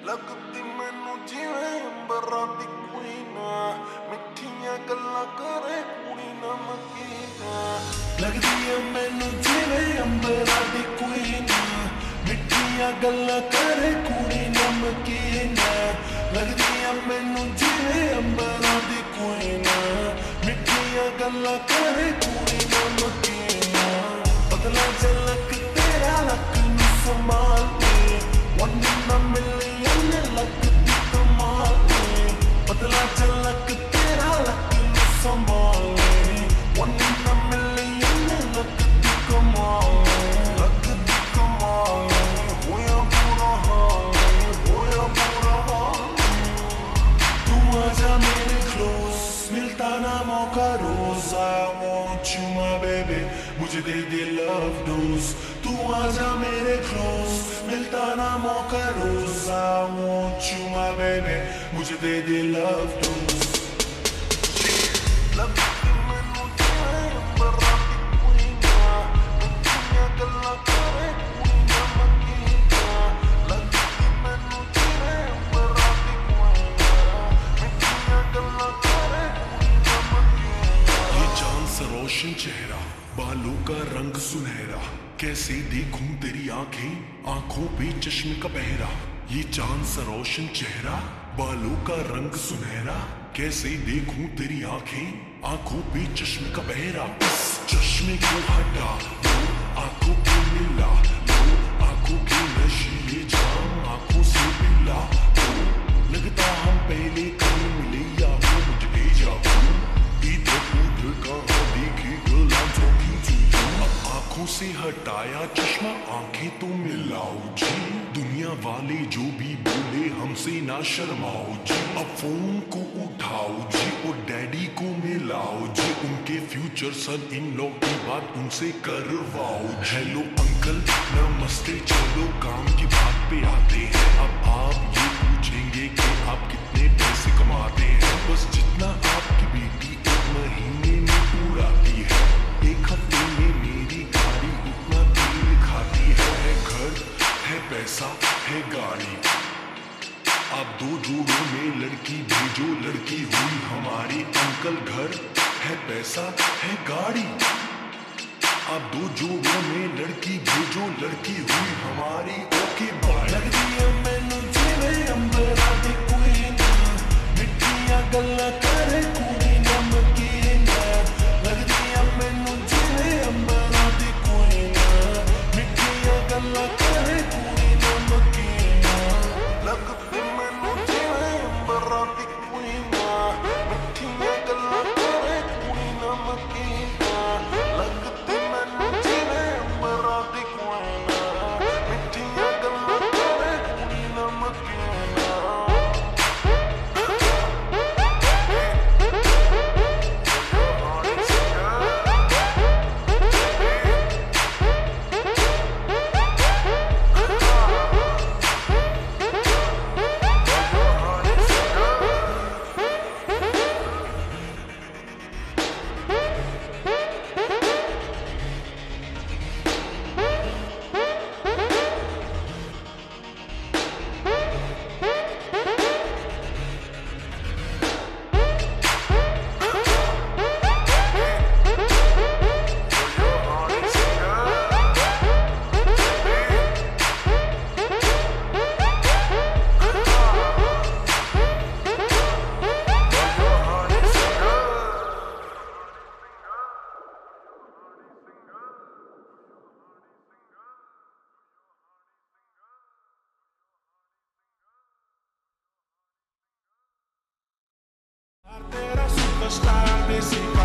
लगती मैनू जिवें अंबरां दी कोई ना, मिठियां गल्लां करे कुड़ी नमकीन। लगदी है मैनू जिवें अंबरां दी कोई ना, मिठियां गल्लां करे कुड़ी नमकीन। लगदी है मैनू जिवें अंबरां दी कोई ना, मिठियां गल्लां करे कुड़ी नमकीन। बदला झलक तेरा लक नू संभाल के, one in a million लगती कमाल में। बदला झलक तेरा लक नू संभाल के, one in a million लगती कमाल में। लगती कमाल में, होया बुरा हाल में, होया बुरा हाल में। तू आजा मेरे close, मिलता ना मौका रोज। I want you my baby, मुझे दे दे love dose। तू आजा मेरे close, मिलता ना मौका रोज। I want you my baby, मुझे दे दे love dose। लगती मैनू जिवें अंबरां दी कोई ना, मिठियां गल्लां करे कुड़ी नमकीन। लगती मैनू जिवें अंबरां दी कोई ना, मिठियां गल्लां करे कुड़ी नमकीन। ये चांद सा रोशन चेहरा, बालों का रंग सुनहरा, कैसे देखूं तेरी आंखें, आंखों पे चश्मे का पहरा। ये चांद सा रोशन चेहरा, बालों का रंग सुनहरा, कैसे देखूं तेरी आंखें, आंखों पे चश्मे का पहरा। इस चश्मे को हटा लो, आंखों को मिला लो, आंखों के नशीले जाम आंखों से मिला लो। लगता हम पहले कहीं मिले या वो मुझे भेजा हो, इधर उधर कहाँ देखी girl I'm talking to you। अब आंखों से हटाया चश्मा, आंखें तो मिलाओ जी। दुनिया वाले जो भी बोले हमसे ना शर्माओ जी। अब फोन को उठाओ जी और डैडी को मिलाओ जी। उनके फ्यूचर सन इन लॉ की बात उनसे करवाओ। हेलो अंकल नमस्ते, चलो काम की बात पे आते हैं। अब आप ये पूछेंगे कि आप कितने पैसे कमाते हैं। बस जितना आपकी बेटी एक महीने में उड़ाती है, एक हफ्ते में मेरी गाड़ी उतना तेल खाती है। घर है, पैसा है, गाड़ी। आप दो जोड़ों में लड़की भेजो, लड़की हुई हमारी। अंकल घर है, पैसा है, गाड़ी। आप दो जोड़ों में लड़की भेजो, लड़की हुई हमारी। Okay bye. लगदी है मैनू जिवें अंबरां दी कोई ना, मिठियां गल्लां करे कुड़ी नमकीन। लगदी है मैनू जिवें अंबरां दी कोई ना, मिठियां गल्लां करे कुड़ी नमकीन। लगदी मैनू जिवें अंबरां दी कोई ना, मिठियां गल्लां करे कुड़ी नमकीन। लगदी मैनू जिवें अंबरां दी कोई ना, मिठियां गल्लां करे कुड़ी नमकीन। Superstar desse